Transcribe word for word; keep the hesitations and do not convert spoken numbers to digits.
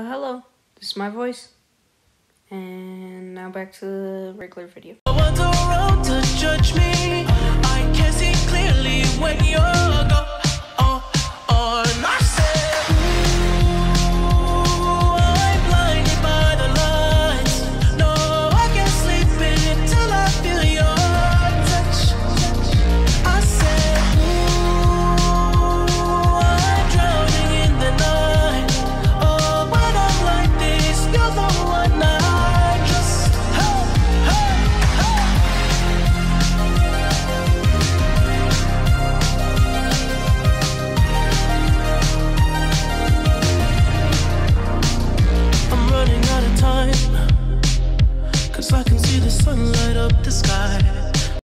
hello, this is my voice, and now back to the regular video. I want the road to judge me. I can see clearly when you're gone. Oh, oh,